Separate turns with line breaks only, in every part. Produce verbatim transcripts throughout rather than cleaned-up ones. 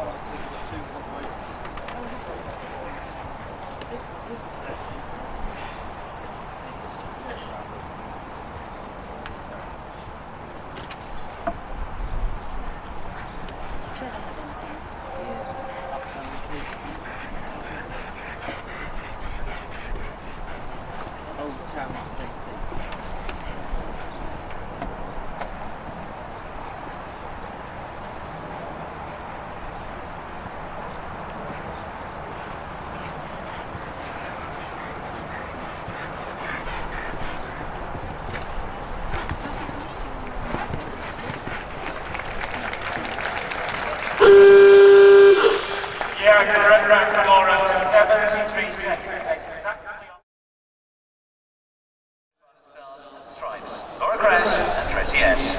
Yeah, I'm going to run around for more around seventy-three seconds. Exactly. Stars and stripes. Laura Kress and Tracy S.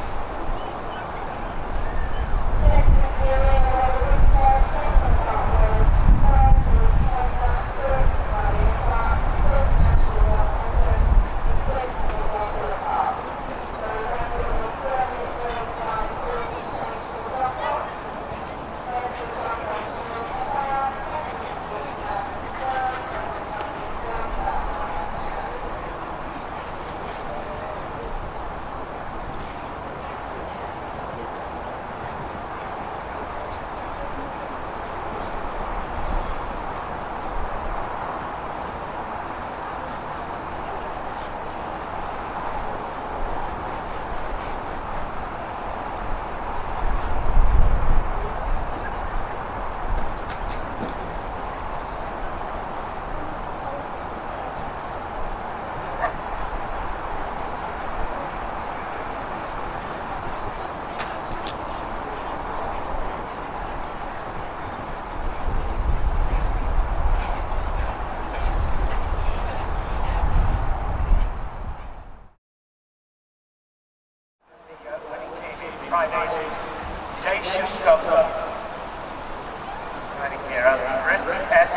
Fridays, Jay Schutz-Gotha, riding here out of Tracy S.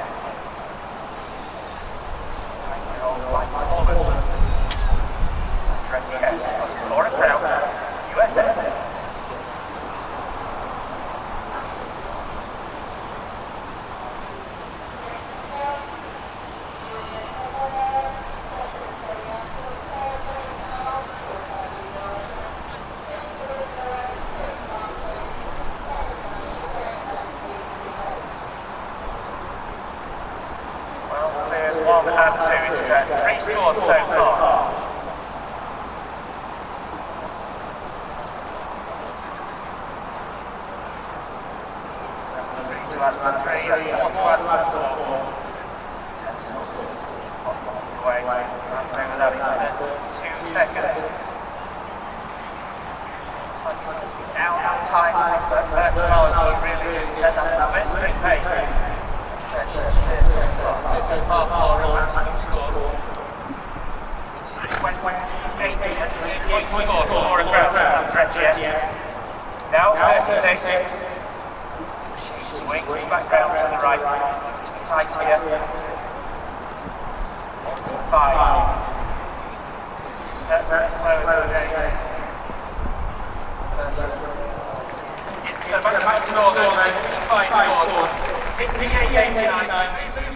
nine-year-old Mike Holland, Tracy S. Laura Kress, U S A. One and two, it's uh, three scores so far. Three to Asman three, four to Asman four. Ten scores. Away, runs over that in two seconds. Down on time, but Birchmars will really set up a blistering pace. This is half more romantic score. twenty-eight point score for Laura Kress and Tracy S. Now thirty-six. She swings back round to the right. Needs to be tight here. forty-five. That's slow in those days. So back to score, fifty-eight eighty-nine.